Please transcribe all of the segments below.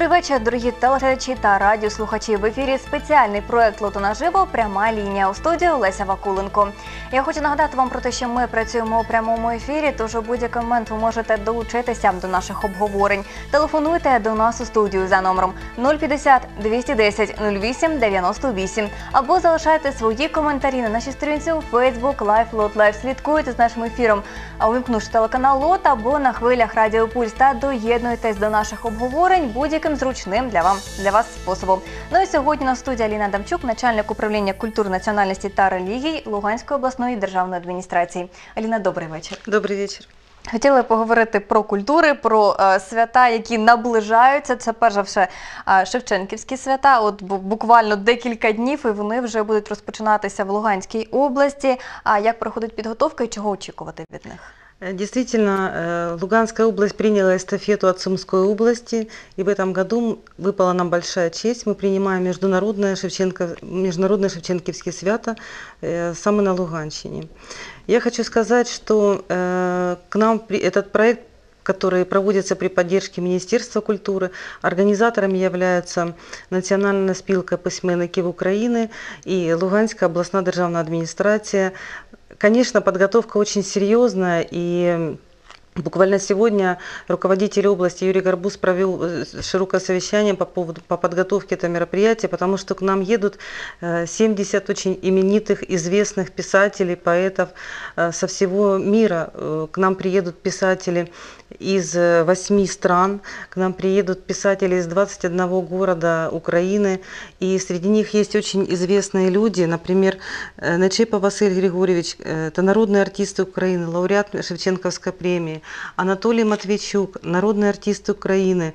Добрий вечір, дорогі телеглядачі та радіослухачі. В ефірі спеціальний проект «Лото наживо. Пряма лінія». У студії Леся Вакуленко. Я хочу нагадати вам про те, що ми працюємо у прямому ефірі, тож у будь-який момент ви можете долучитися до наших обговорень. Телефонуйте до нас у студію за номером 050 210 08 98 або залишайте свої коментарі на нашій сторінці у Facebook Live Lot Live. Слідкуйте з нашим ефіром, увімкнувши телеканал Лот або на хвилях Радіо Пульс та доєднуйтесь до наших обговорень будь-яким зручним для вас способом. Ну і сьогодні на студії Аліна Адамчук, начальник управління культури, національності та релігій Луганської обласної державної адміністрації. Аліна, добрий вечір. Добрий вечір. Хотіли поговорити про культури, про свята, які наближаються. Це, перш за все, Шевченківські свята. От буквально декілька днів, і вони вже будуть розпочинатися в Луганській області. А як проходить підготовка і чого очікувати від них? Действительно, Луганская область приняла эстафету от Сумской области, и в этом году выпала нам большая честь. Мы принимаем международные Шевченківські свята саме на Луганщине. Я хочу сказать, что к нам этот проект, который проводится при поддержке Министерства культуры, организаторами являются Национальная спілка письменників України и Луганская областная державная администрация. Конечно, подготовка очень серьезная, и буквально сегодня руководитель области Юрий Горбуз провел широкое совещание по подготовке этого мероприятия, потому что к нам едут 70 очень именитых, известных писателей, поэтов со всего мира. К нам приедут писатели из 8 стран, к нам приедут писатели из 21 города Украины, и среди них есть очень известные люди, например, Нечипов Василь Григорьевич, это народный артист Украины, лауреат Шевченковской премии, Анатолий Матвейчук, народный артист Украины,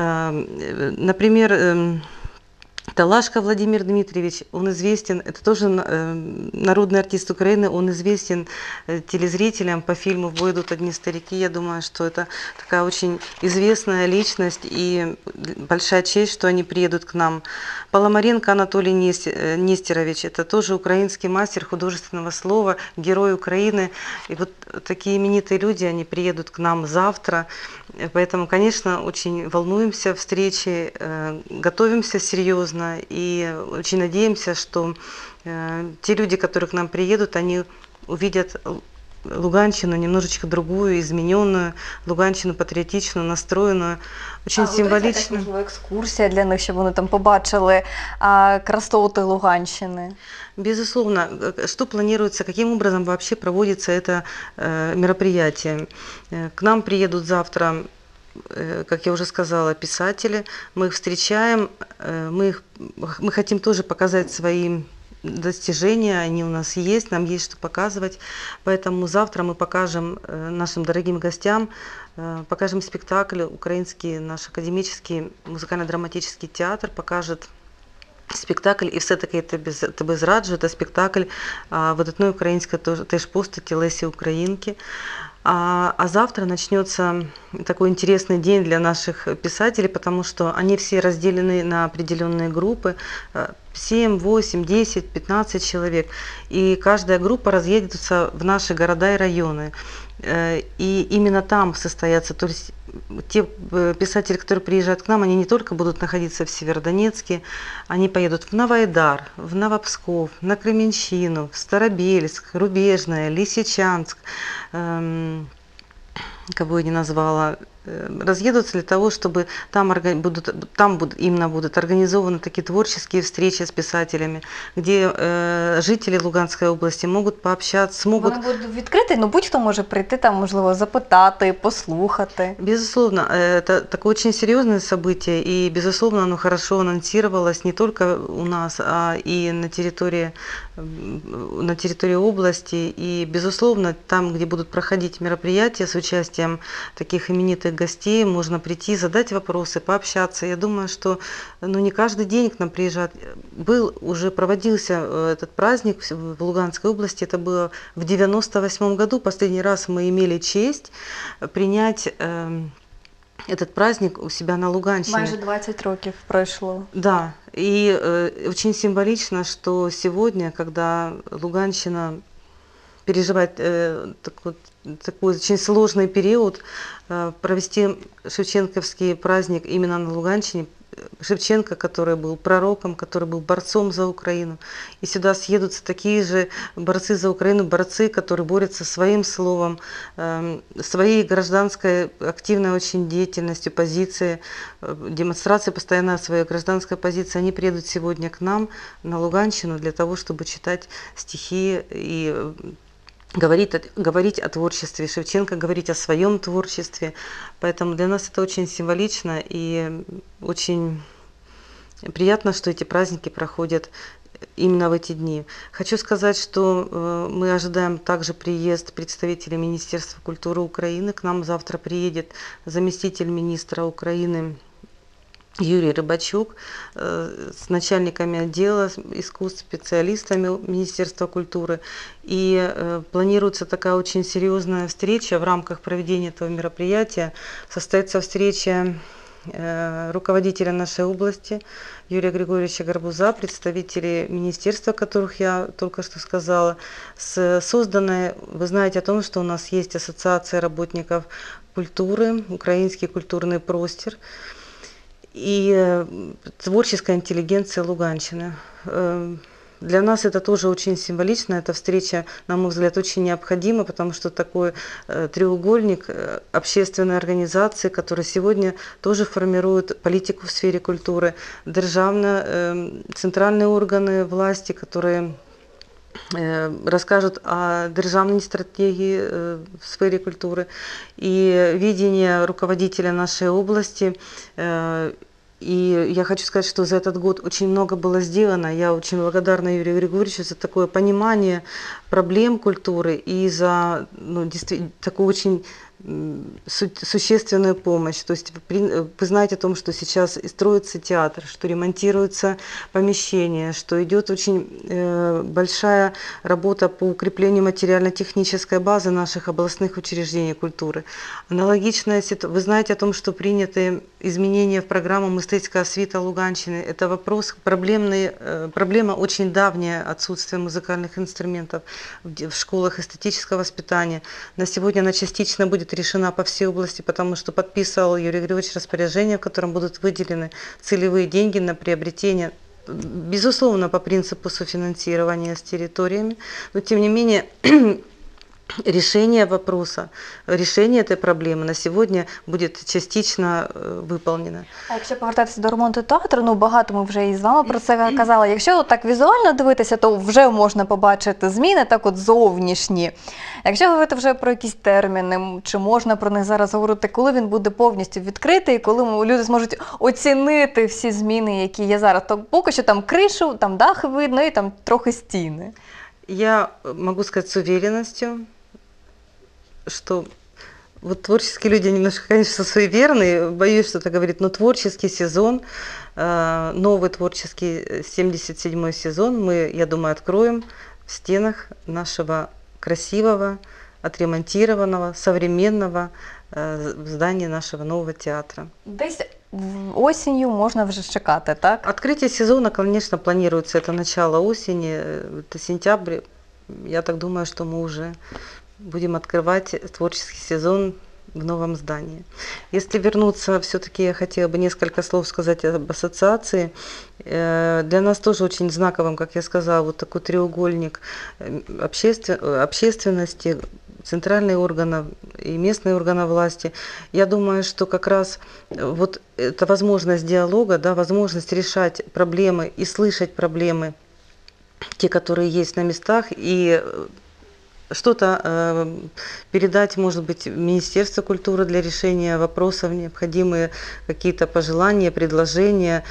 например, Талашко Владимир Дмитриевич, он известен, это тоже народный артист Украины, он известен телезрителям по фильму «В бой идут одни старики». Я думаю, что это такая очень известная личность и большая честь, что они приедут к нам. Поломаренко Анатолий Нестерович, это тоже украинский мастер художественного слова, герой Украины. И вот такие именитые люди, они приедут к нам завтра. Поэтому, конечно, очень волнуемся встрече, готовимся серьезно и очень надеемся, что те люди, которые к нам приедут, они увидят Луганщину немножечко другую, измененную, Луганщину патріотичну, настроєну, очень символічну. Можливо, екскурсія для них, щоб вони там побачили красоти Луганщини? Безусловно. Что планируется, каким образом вообще проводится это мероприятие? К нам приедут завтра, как я уже сказала, писатели. Мы их встречаем, мы хотим тоже показать свои достижения, они у нас есть, нам есть что показывать. Поэтому завтра мы покажем нашим дорогим гостям, покажем спектакль, украинский наш академический музыкально-драматический театр покажет спектакль «І все-таки я тебе зраджу». Это спектакль видатної української теж постаті Лесі Українки. А завтра начнется такой интересный день для наших писателей, потому что они все разделены на определенные группы, 7, 8, 10, 15 человек, и каждая группа разъедется в наши города и районы. И именно там состоятся, то есть те писатели, которые приезжают к нам, они не только будут находиться в Северодонецке, они поедут в Новоайдар, в Новопсков, на Кременщину, в Старобельск, Рубежное, Лисичанск, кого я не назвала, разъедутся для того, чтобы там именно будут организованы такие творческие встречи с писателями, где жители Луганской области могут пообщаться, Вони будуть відкриті, ну будь-хто може прийти там, можливо, запитати, послухати. Безусловно, это такое очень серьезное событие, и, безусловно, оно хорошо анонсировалось не только у нас, а и на территории области, и, безусловно, там, где будут проходить мероприятия с участием таких именитых гостей, можно прийти, задать вопросы, пообщаться. Я думаю, что не каждый день к нам приезжают. Проводился этот праздник в Луганской области, это было в 1998 году. Последний раз мы имели честь принять этот праздник у себя на Луганщине. Майже 20 років пройшло. Да, и очень символично, что сегодня, когда Луганщина переживает такой очень сложный период, провести Шевченковский праздник именно на Луганщине Шевченко, который был пророком, который был борцом за Украину. И сюда съедутся такие же борцы за Украину, борцы, которые борются своим словом, своей гражданской активной очень деятельностью, позицией, демонстрацией постоянно своей гражданской позиции. Они приедут сегодня к нам на Луганщину для того, чтобы читать стихи и говорить о творчестве Шевченко, говорить о своем творчестве. Поэтому для нас это очень символично и очень приятно, что эти праздники проходят именно в эти дни. Хочу сказать, что мы ожидаем также приезд представителей Министерства культуры Украины. К нам завтра приедет заместитель министра Украины Юрий Рыбачук с начальниками отдела искусств, специалистами Министерства культуры. И планируется такая очень серьезная встреча в рамках проведения этого мероприятия. Состоится встреча руководителя нашей области Юрия Григорьевича Гарбуза, представителей министерства, которых я только что сказала, созданной, вы знаете о том, что у нас есть Ассоциация работников культуры, Украинский культурный простор и творческая интеллигенция Луганщины. Для нас это тоже очень символично. Эта встреча, на мой взгляд, очень необходима, потому что такой треугольник общественной организации, которые сегодня тоже формируют политику в сфере культуры, центральные органы власти, которые расскажут о державной стратегии в сфере культуры и видение руководителя нашей области. И я хочу сказать, что за этот год очень много было сделано. Я очень благодарна Юрию Григорьевичу за такое понимание проблем культуры и за такую очень существенную помощь. То есть вы знаете о том, что сейчас и строится театр, что ремонтируются помещения, что идет очень большая работа по укреплению материально-технической базы наших областных учреждений культуры. Аналогичная ситуация. Вы знаете о том, что приняты изменения в программу «Мистецкая освіта Луганщины». Это вопрос проблема очень давняя, отсутствие музыкальных инструментов в школах эстетического воспитания. На сегодня она частично будет решена по всей области, потому что подписал Юрий Григорьевич распоряжение, в котором будут выделены целевые деньги на приобретение, безусловно, по принципу софинансирования с территориями, но тем не менее решение вопроса, решение этой проблеми на сьогодні буде частично виконано. А якщо повертатися до ремонту театру, багато ми вже і з вами про це казали. Якщо так візуально дивитися, то вже можна побачити зміни так от зовнішні. Якщо говорити вже про якісь терміни, чи можна про них зараз говорити, коли він буде повністю відкритий, коли люди зможуть оцінити всі зміни, які є зараз, то поки що там кришу, там дах видно і там трохи стіни. Я могу сказать с уверенностью, что вот творческие люди немножко, конечно, суеверные, боюсь что-то говорить, но творческий сезон, новый творческий 77-й сезон мы, я думаю, откроем в стенах нашего красивого, отремонтированного, современного здания нашего нового театра. Десь осенью можно вже чекати, так? Открытие сезона, конечно, планируется, это начало осени, это сентябрь. Я так думаю, что мы уже будем открывать творческий сезон в новом здании. Если вернуться, все-таки я хотела бы несколько слов сказать об ассоциации. Для нас тоже очень знаковым, как я сказала, вот такой треугольник общественности, центральные органы и местные органы власти. Я думаю, что как раз вот эта возможность диалога, да, возможность решать проблемы и слышать проблемы, те, которые есть на местах, и что-то передать, может быть, Министерству культуры для решения вопросов, необходимые какие-то пожелания, предложения,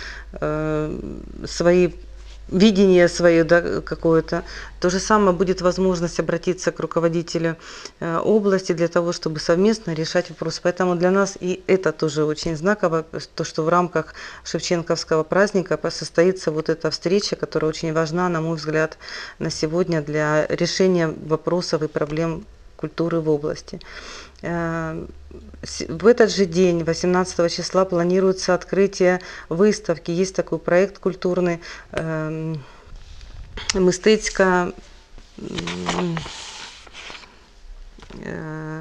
свои видение свое, да, какое-то. То же самое будет возможность обратиться к руководителю области для того, чтобы совместно решать вопрос. Поэтому для нас и это тоже очень знаково, то, что в рамках Шевченковского праздника состоится вот эта встреча, которая очень важна, на мой взгляд, на сегодня для решения вопросов и проблем культуры в области. В этот же день, 18 числа, планируется открытие выставки. Есть такой проект культурный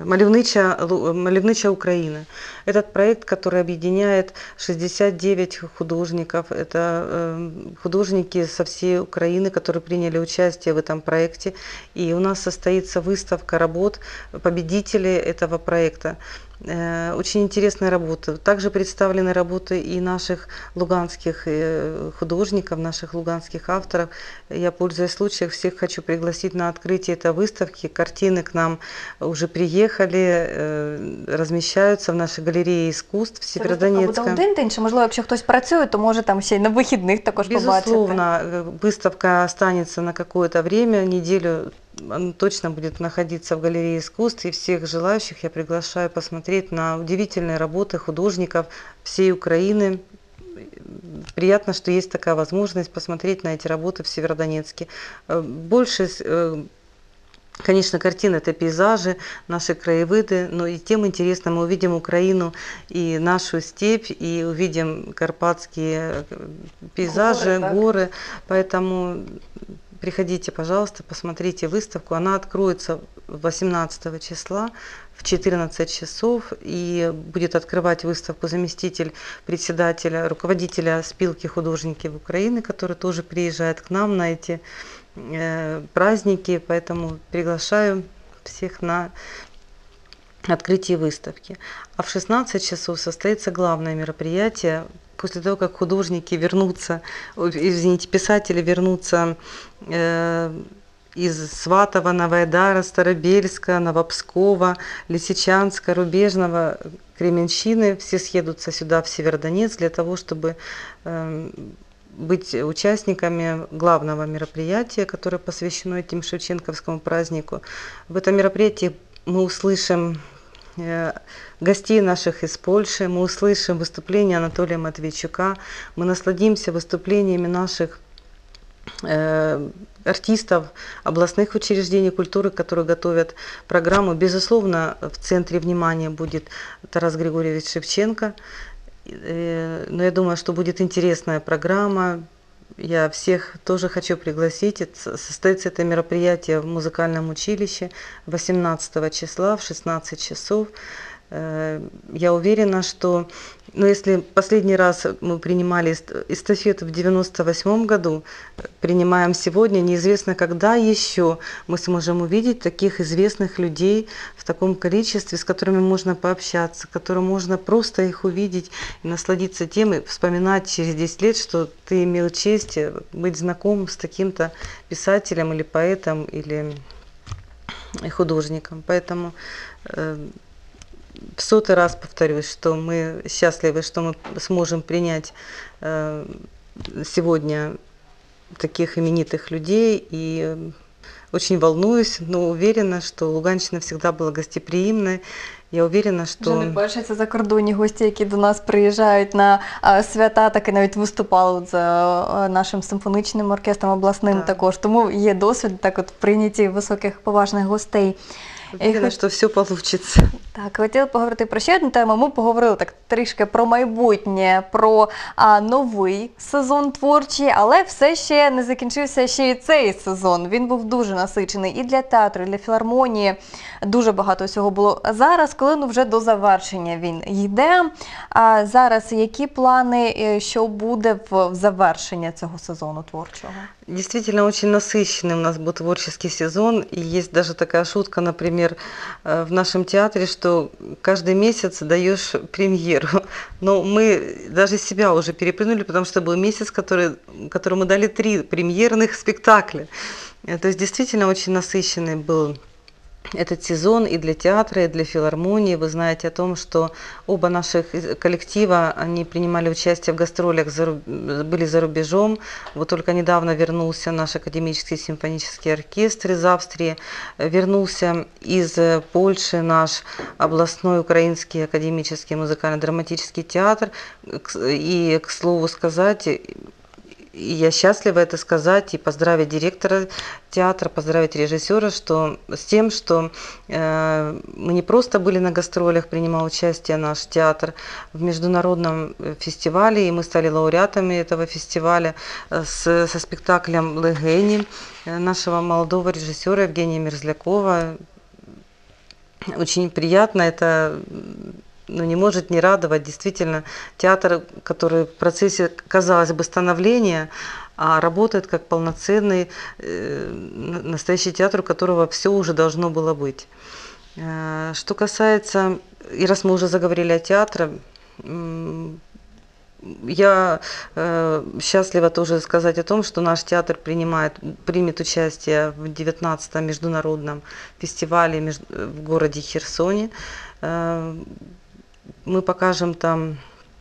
«Малевнича Украина». Этот проект, который объединяет 69 художников. Это художники со всей Украины, которые приняли участие в этом проекте. И у нас состоится выставка работ победителей этого проекта. Очень интересные работы. Также представлены работы и наших луганских художников, наших луганских авторов. Я, пользуясь случаем, всех хочу пригласить на открытие этой выставки. Картины к нам уже приехали, размещаются в нашей галерее искусств в Це виставка Сєвєродонецьку. буде один день, чи можливо, якщо хтось працює, то може там ще й на вихідних також побачити? Безусловно, выставка останется на какое-то время, неделю она точно будет находиться в галерее искусств, и всех желающих я приглашаю посмотреть на удивительные работы художников всей Украины. Приятно, что есть такая возможность посмотреть на эти работы в Северодонецке. Больше, конечно, картины — это пейзажи, наши краевыды, но и тем интересно, мы увидим Украину и нашу степь, и увидим карпатские пейзажи, горы. Поэтому приходите, пожалуйста, посмотрите выставку. Она откроется 18 числа в 14 часов, и будет открывать выставку заместитель председателя, руководителя спилки художников Украины, который тоже приезжает к нам на эти праздники, поэтому приглашаю всех на открытие выставки. А в 16 часов состоится главное мероприятие. После того, как художники вернутся, извините, писатели вернутся из Сватова, Новоайдара, Старобельска, Новопскова, Лисичанска, Рубежного, Кременщины, все съедутся сюда, в Северодонецк, для того, чтобы быть участниками главного мероприятия, которое посвящено этим Шевченковскому празднику. В этом мероприятии мы услышим гостей наших из Польши, мы услышим выступление Анатолия Матвейчука, мы насладимся выступлениями наших артистов областных учреждений культуры, которые готовят программу. Безусловно, в центре внимания будет Тарас Григорьевич Шевченко, но я думаю, что будет интересная программа. Я всех тоже хочу пригласить. Состоится это мероприятие в музыкальном училище 18 числа в 16 часов. Я уверена, что, если последний раз мы принимали эстафету в 98 году, принимаем сегодня, неизвестно, когда еще мы сможем увидеть таких известных людей в таком количестве, с которыми можно пообщаться, которым можно просто их увидеть и насладиться тем, и вспоминать через 10 лет, что ты имел честь быть знаком с таким-то писателем или поэтом, или художником. Поэтому в 100-й раз повторюсь, что мы счастливы, что мы сможем принять сегодня таких именитых людей, и очень волнуюсь, но уверена, что Луганщина всегда была гостеприимной. Я уверена, що... Вже не перше це закордонні гості, які до нас приїжджають на свята, так і навіть виступали за нашим симфонічним оркестром обласним також. Тому є досвід так от прийняті високих поважних гостей. Уверена, що все получиться. Так, хотіла поговорити про ще одну тему. Ми поговорили так трішки про майбутнє, про новий сезон творчий, але все ще не закінчився ще і цей сезон. Він був дуже насичений і для театру, і для філармонії. Дуже багато всього було. Зараз, коли вже до завершення він йде, зараз які плани, що буде в завершення цього сезону творчого? Действительно, очень насыщенный у нас был творческий сезон, и есть даже такая шутка, например, в нашем театре, что каждый месяц даешь премьеру. Но мы даже себя уже перепрыгнули, потому что был месяц, которому мы дали 3 премьерных спектакля. То есть действительно очень насыщенный был этот сезон и для театра, и для филармонии. Вы знаете о том, что оба наших коллектива, они принимали участие в гастролях, были за рубежом. Вот только недавно вернулся наш академический симфонический оркестр из Австрии, вернулся из Польши наш областной украинский академический музыкально-драматический театр. И, к слову сказать, и я счастлива это сказать и поздравить директора театра, поздравить режиссера с тем, что мы не просто были на гастролях, принимал участие наш театр в международном фестивале, и мы стали лауреатами этого фестиваля со спектаклем «Легені» нашего молодого режиссера Евгения Мерзлякова. очень приятно, это ну, не может не радовать. Действительно, театр, который в процессе, казалось бы, становления, а работает как полноценный настоящий театр, у которого все уже должно было быть. Что касается, и раз мы уже заговорили о театре, я счастлива тоже сказать о том, что наш театр примет участие в 19-м международном фестивале в городе Херсоне. Мы покажем там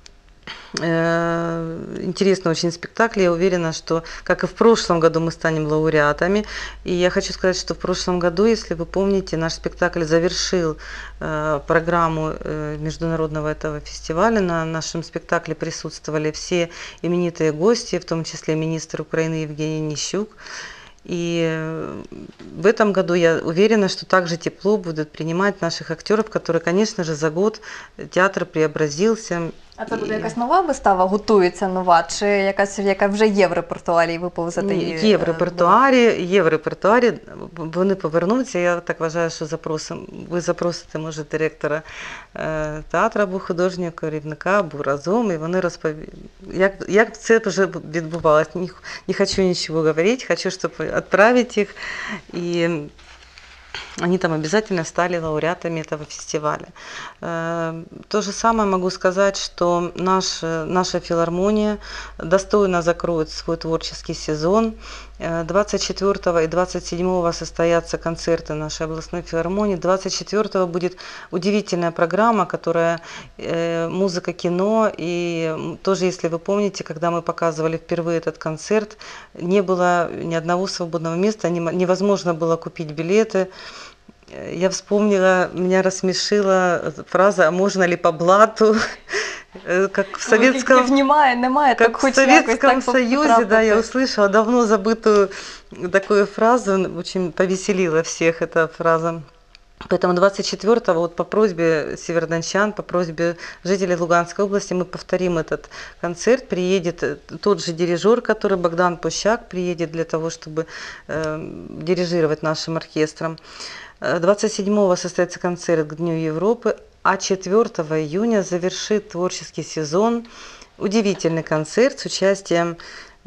интересный очень спектакль. Я уверена, что, как и в прошлом году, мы станем лауреатами. И я хочу сказать, что в прошлом году, если вы помните, наш спектакль завершил программу международного этого фестиваля. На нашем спектакле присутствовали все именитые гости, в том числе министр Украины Евгений Нищук. И в этом году я уверена, что также тепло будут принимать наших актеров, которые, конечно же, за год театр преобразился. А це буде якась нова вистава, готується нова, чи якась, яка вже є в репертуарі, і ви повезете її? Є в репертуарі, вони повернуться. Я так вважаю, що ви запросите, може, директора театру або художнього керівника, або разом, і вони розповідають, як це вже відбувалося. Не хочу нічого говорити, хочу, щоб відправити їх, і они там обязательно стали лауреатами этого фестиваля. То же самое могу сказать, что наша филармония достойно закроет свой творческий сезон. 24 и 27 состоятся концерты нашей областной филармонии. 24 будет удивительная программа, которая музыка, кино. И тоже, если вы помните, когда мы показывали впервые этот концерт, не было ни одного свободного места, невозможно было купить билеты. Я вспомнила, меня рассмешила фраза «А можно ли по блату?» Как в Советском Союзе, да, я услышала давно забытую такую фразу, очень повеселила всех эта фраза. Поэтому 24-го вот по просьбе северодончан, по просьбе жителей Луганской области мы повторим этот концерт. Приедет тот же дирижер, который Богдан Пущак, приедет для того, чтобы дирижировать нашим оркестром. 27-го состоится концерт к Дню Европы, а 4 июня завершит творческий сезон удивительный концерт с участием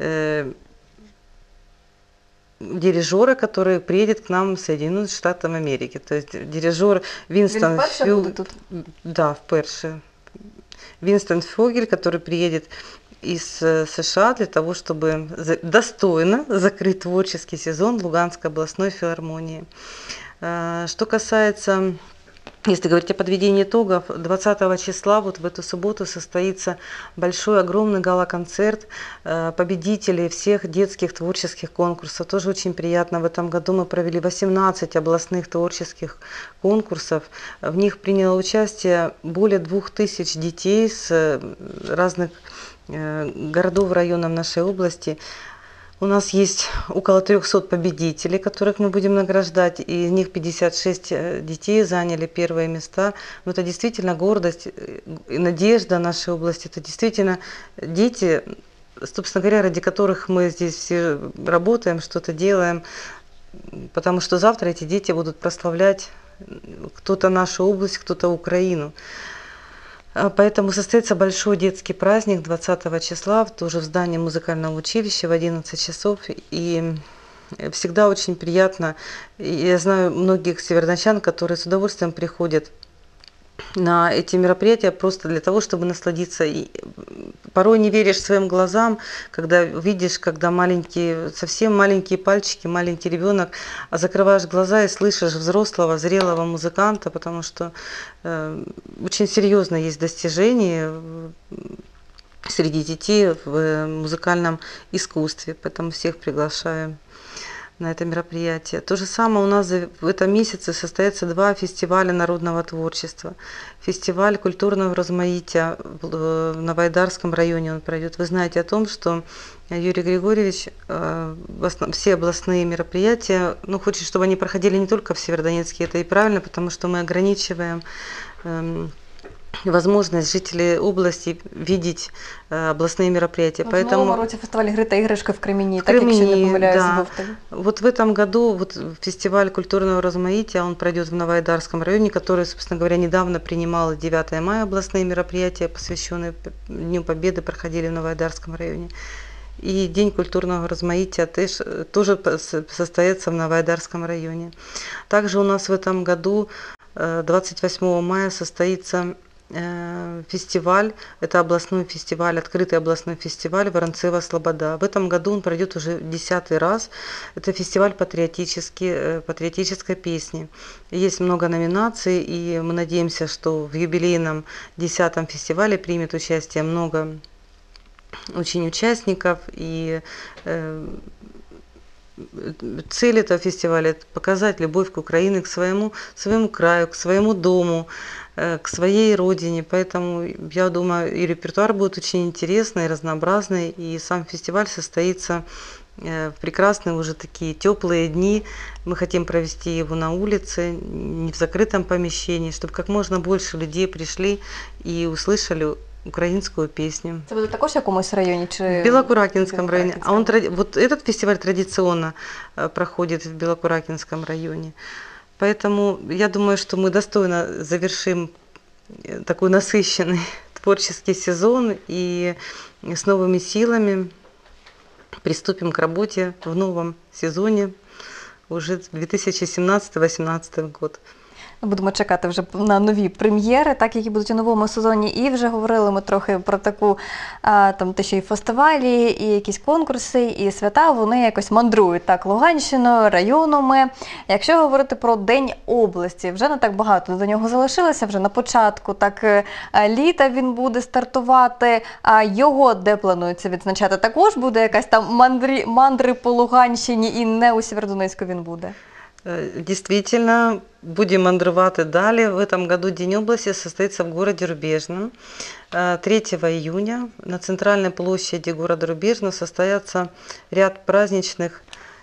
дирижера, который приедет к нам в Соединенные Штаты Америки. То есть дирижер Винстон Фогель. Да, вперше. Винстон Фогель, который приедет из США для того, чтобы достойно закрыть творческий сезон Луганской областной филармонии. Что касается, если говорить о подведении итогов, 20 числа, вот в эту субботу, состоится большой, огромный гала-концерт победителей всех детских творческих конкурсов. Тоже очень приятно. В этом году мы провели 18 областных творческих конкурсов. В них приняло участие более 2000 детей с разных городов, районов нашей области. У нас есть около 300 победителей, которых мы будем награждать, и из них 56 детей заняли первые места. Но это действительно гордость и надежда нашей области. Это действительно дети, собственно говоря, ради которых мы здесь все работаем, что-то делаем, потому что завтра эти дети будут прославлять кто-то нашу область, кто-то Украину. Поэтому состоится большой детский праздник 20 числа, тоже в здании музыкального училища в 11 часов. И всегда очень приятно. Я знаю многих северодончан, которые с удовольствием приходят на эти мероприятия просто для того, чтобы насладиться. И порой не веришь своим глазам, когда видишь, когда совсем маленькие пальчики, маленький ребенок, а закрываешь глаза и слышишь взрослого, зрелого музыканта, потому что очень серьезно есть достижения среди детей в музыкальном искусстве, поэтому всех приглашаю на это мероприятие. То же самое у нас в этом месяце состоятся 2 фестиваля народного творчества. Фестиваль культурного розмаїття в Новоайдарском районе он пройдет. Вы знаете о том, что Юрий Григорьевич все областные мероприятия, хочет, чтобы они проходили не только в Северодонецке, это и правильно, потому что мы ограничиваем возможность жителей области видеть областные мероприятия. В минулому році фестиваль «Гри та іграшки» в Кремені, так, якщо не помиляюсь, да. був. Вот в этом году вот фестиваль культурного размаития, он пройдет в Новоайдарском районе, который, собственно говоря, недавно принимал 9 мая областные мероприятия, посвященные Дню Победы, проходили в Новоайдарском районе. И День культурного размаития тоже состоится в Новоайдарском районе. Также у нас в этом году 28 мая состоится фестиваль, это областной фестиваль, открытый областной фестиваль Воронцева Слобода. В этом году он пройдет уже 10-й раз. Это фестиваль патриотической песни. Есть много номинаций, и мы надеемся, что в юбилейном 10-м фестивале примет участие много очень участников, и цель этого фестиваля – это показать любовь к Украине, к своему краю, к своему дому, к своей родине. Поэтому, я думаю, и репертуар будет очень интересный, разнообразный, и сам фестиваль состоится в прекрасные уже такие теплые дни. Мы хотим провести его на улице, не в закрытом помещении, чтобы как можно больше людей пришли и услышали украинскую песню. Это будет також в якомусь районе? В Белокуракинском районе. Вот этот фестиваль традиционно проходит в Белокуракинском районе. Поэтому я думаю, что мы достойно завершим такой насыщенный творческий сезон и с новыми силами приступим к работе в новом сезоне уже 2017-2018 год. Будемо чекати вже на нові прем'єри, так, які будуть у новому сезоні. І вже говорили ми трохи про таку, те, що і фестивалі, і якісь конкурси, і свята, вони якось мандрують так Луганщиною, районами. Якщо говорити про День області, вже не так багато до нього залишилося, вже на початку так літа він буде стартувати. А його де планується відзначати? Також буде якась там мандри по Луганщині, і не у Сєвєродонецьку він буде? Действительно, будем мандрувати далее. В этом году День области состоится в городе Рубежном. 3 июня на центральной площади города Рубежного состоятся ряд праздничных,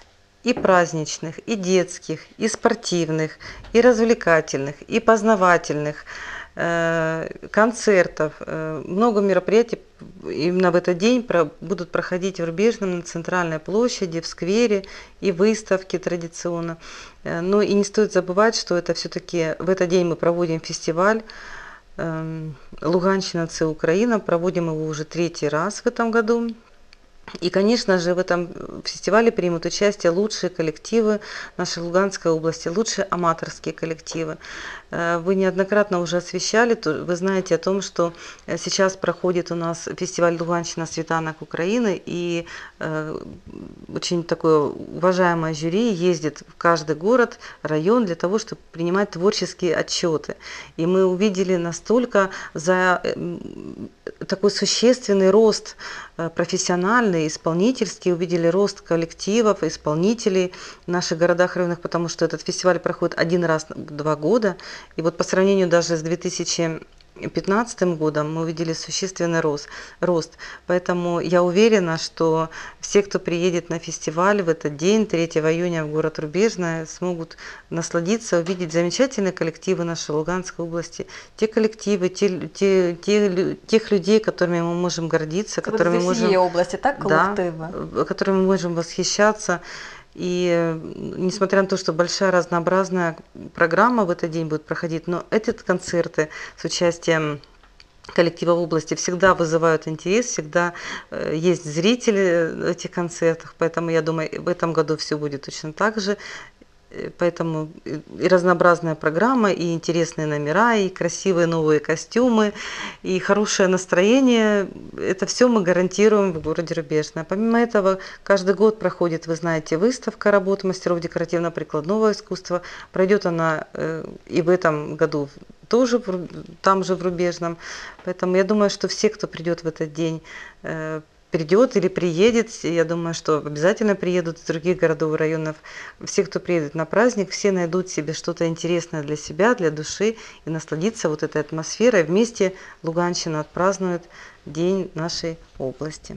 и детских, и спортивных, и развлекательных, и познавательных концертов. Много мероприятий именно в этот день будут проходить в Рубежном, на центральной площади, в сквере, и выставки традиционно. Но и не стоит забывать, что это все-таки в этот день мы проводим фестиваль «Луганщина – це Украина». Проводим его уже 3-й раз в этом году. И, конечно же, в этом фестивале примут участие лучшие коллективы нашей Луганской области, лучшие аматорские коллективы. Вы неоднократно уже освещали, вы знаете о том, что сейчас проходит у нас фестиваль «Луганщина. Світанок Украины», и очень такое уважаемое жюри ездит в каждый город, район для того, чтобы принимать творческие отчеты. И мы увидели настолько такой существенный рост профессиональный, исполнительский, увидели рост коллективов, исполнителей в наших городах, районах, потому что этот фестиваль проходит 1 раз в 2 года. И вот по сравнению даже с 2015 годом мы увидели существенный рост. Поэтому я уверена, что все, кто приедет на фестиваль в этот день, 3 июня в город Рубежное, смогут насладиться, увидеть замечательные коллективы нашей Луганской области. Те коллективы, тех людей, которыми мы можем гордиться, которыми мы можем восхищаться. И несмотря на то, что большая разнообразная программа в этот день будет проходить, но эти концерты с участием коллективов области всегда вызывают интерес, всегда есть зрители в этих концертах, поэтому я думаю, в этом году все будет точно так же. Поэтому и разнообразная программа, и интересные номера, и красивые новые костюмы, и хорошее настроение. Это все мы гарантируем в городе Рубежное. Помимо этого, каждый год проходит, вы знаете, выставка работ мастеров декоративно-прикладного искусства. Пройдет она и в этом году тоже там же в Рубежном. Поэтому я думаю, что все, кто придет в этот день, придет или приедет, я думаю, что обязательно приедут из других городов и районов. Все, кто приедет на праздник, все найдут себе что-то интересное для себя, для души и насладиться вот этой атмосферой. Вместе Луганщина отпразднует День нашей области.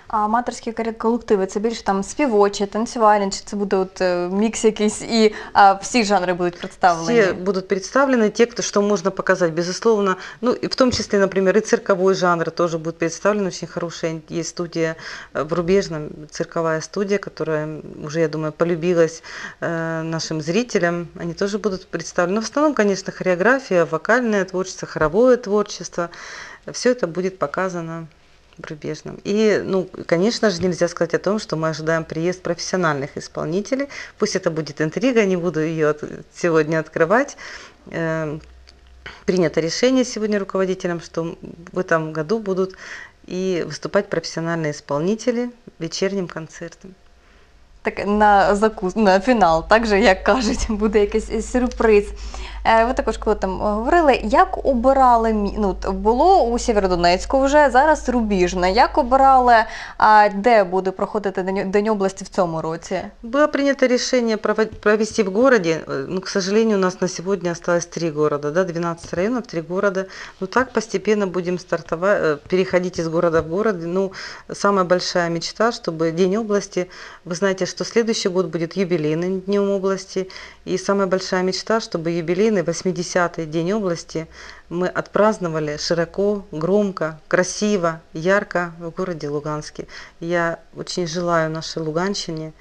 А аматорські колективи це більше там співочі, танцювальні, чи це буде мікс якийсь і всі жанри будуть представлені? Все будут представлены, те, что можно показать, безусловно. Ну, и в том числе, например, и цирковой жанр тоже будет представлен. Очень хорошая есть студия в Рубежном, цирковая студия, которая уже, я думаю, полюбилась нашим зрителям. Они тоже будут представлены. Но в основном, конечно, хореография, вокальное творчество, хоровое творчество. Все это будет показано в Рубежном. И, ну, конечно же, нельзя сказать о том, что мы ожидаем приезд профессиональных исполнителей. Пусть это будет интрига, не буду ее сегодня открывать. Принято решение сегодня руководителям, что в этом году будут и выступать профессиональные исполнители вечерним концертом. Так на фінал, так же, як кажуть, буде якийсь сюрприз. Ви також, коли там говорили, як обирали, було у Сєвєродонецьку вже, зараз Рубіжне. Як обирали, де буде проходити День області в цьому році? Было принято решение провести в городе, но, к сожалению, у нас на сегодня осталось 3 города, да, 12 районов, 3 города. Ну так постепенно будем переходить из города в город. Ну, самая большая мечта, чтобы День области, вы знаете, что следующий год будет юбилейным Днем области, и самая большая мечта, чтобы юбилейный 80-й День области мы отпраздновали широко, громко, красиво, ярко в городе Луганске. Я очень желаю нашей Луганщине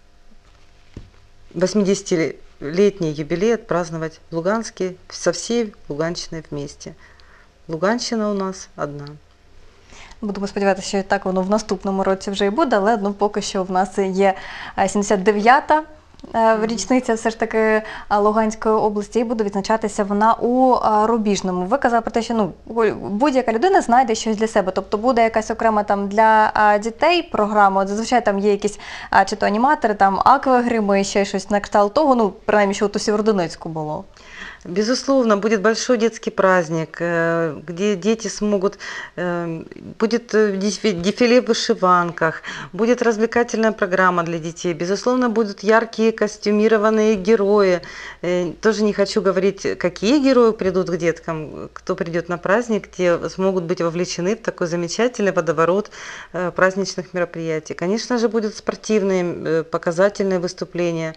80-летний юбилей отпраздновать в Луганске со всей Луганщиной вместе. Луганщина у нас одна. Будемо сподіватися, що так воно в наступному році вже і буде, але поки що в нас є 79-та річниця все ж таки Луганської області, і буде відзначатися вона у Рубіжному. Ви казали про те, що будь-яка людина знайде щось для себе, тобто буде якась окрема там для дітей програма, зазвичай там є якісь чи то аніматори, там аквагрими, ще щось на кшталт того, принаймні, що у Сєвєродонецьку було. Безусловно, будет большой детский праздник, где дети смогут, будет дефиле в вышиванках, будет развлекательная программа для детей, безусловно, будут яркие костюмированные герои. Тоже не хочу говорить, какие герои придут к деткам, кто придет на праздник, те смогут быть вовлечены в такой замечательный водоворот праздничных мероприятий. Конечно же, будут спортивные, показательные выступления,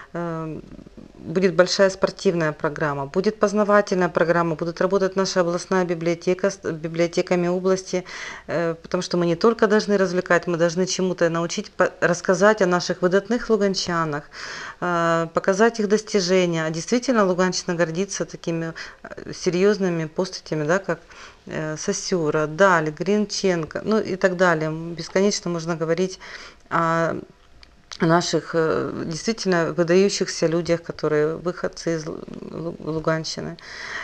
будет большая спортивная программа, будет познавательная программа, будет работать наша областная библиотека с библиотеками области, потому что мы не только должны развлекать, мы должны чему-то научить, рассказать о наших выдатных луганчанах, показать их достижения. А действительно, Луганщина гордится такими серьезными постатями, да, как Сосюра, Даль, Гринченко, ну и так далее. Бесконечно можно говорить о наших действительно выдающихся людях, которые выходцы из Луганщины.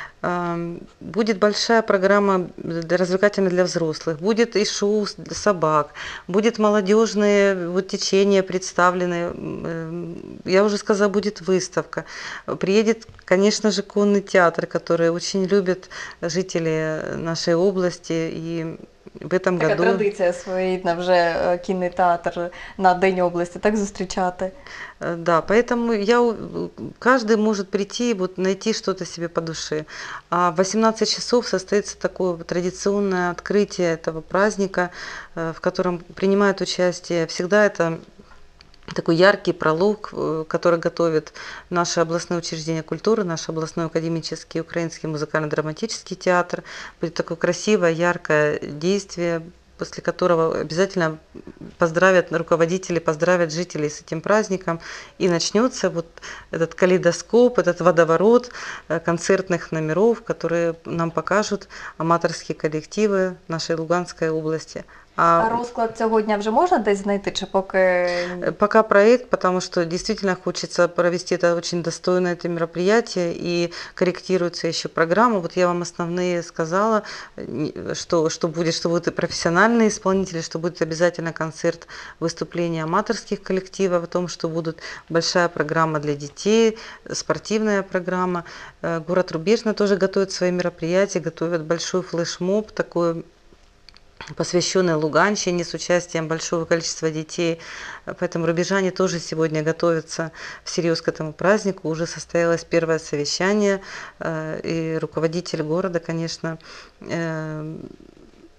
Будет большая программа развлекательная для взрослых, будет и шоу для собак, будет молодежные течения представлены, я уже сказала, будет выставка. Приедет, конечно же, конный театр, который очень любят жители нашей области, и в этом Така году... традиція своєрідна вже кінний театр на День області, так зустрічати. Да, поэтому каждый может прийти и найти что-то себе по душе. А в 18 часов состоится такое традиционное открытие этого праздника, в котором принимает участие всегда это такой яркий пролог, который готовит наше областное учреждение культуры, наш областной академический украинский музыкально-драматический театр. Будет такое красивое, яркое действие, после которого обязательно поздравят руководители, поздравят жителей с этим праздником. И начнется вот этот калейдоскоп, этот водоворот концертных номеров, которые нам покажут аматорские коллективы нашей Луганской области. А розклад цього дня вже можна десь знайти, чи поки? Пока проект, потому что действительно хочется провести это очень достойное это мероприятие, и корректируется еще программа. Вот я вам основные сказала, что будут профессиональные исполнители, что будет обязательно концерт, выступления аматорских коллективов, о том, что будет большая программа для детей, спортивная программа. Город Рубежный тоже готовит свои мероприятия, готовит большой флешмоб, такой посвященный Луганщине с участием большого количества детей. Поэтому рубежане тоже сегодня готовятся всерьез к этому празднику. Уже состоялось первое совещание, и руководитель города, конечно,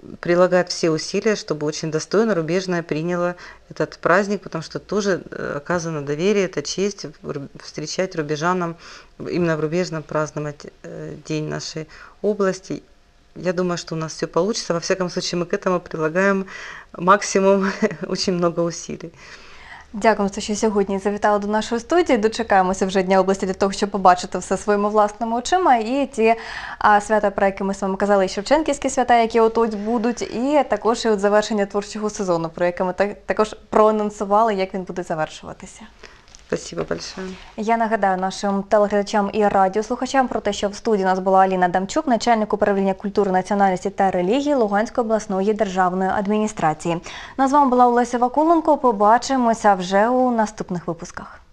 прилагает все усилия, чтобы очень достойно Рубежная приняла этот праздник, потому что тоже оказано доверие, это честь встречать рубежанам, именно в Рубежном праздновать День нашей области. Я думаю, что у нас все получится. Во всяком случае, мы к этому прилагаем максимум, очень много усилий. Дякую, що сьогодні завітали до нашої студії. Дочекаємося вже Дня області для того, щоб побачити все своїми власними очима. І ті свята, про які ми з вами казали, і Шевченківські свята, які от будуть, і також і от завершення творчого сезону, про яке ми також проанонсували, як він буде завершуватися. Спасибо большое. Я нагадаю нашим телеглядачам і радіослухачам про те, що в студії у нас була Аліна Дамчук, начальник управління культури, національності та релігії Луганської обласної державної адміністрації. З вами була Олеся Вакуленко. Побачимося вже у наступних випусках.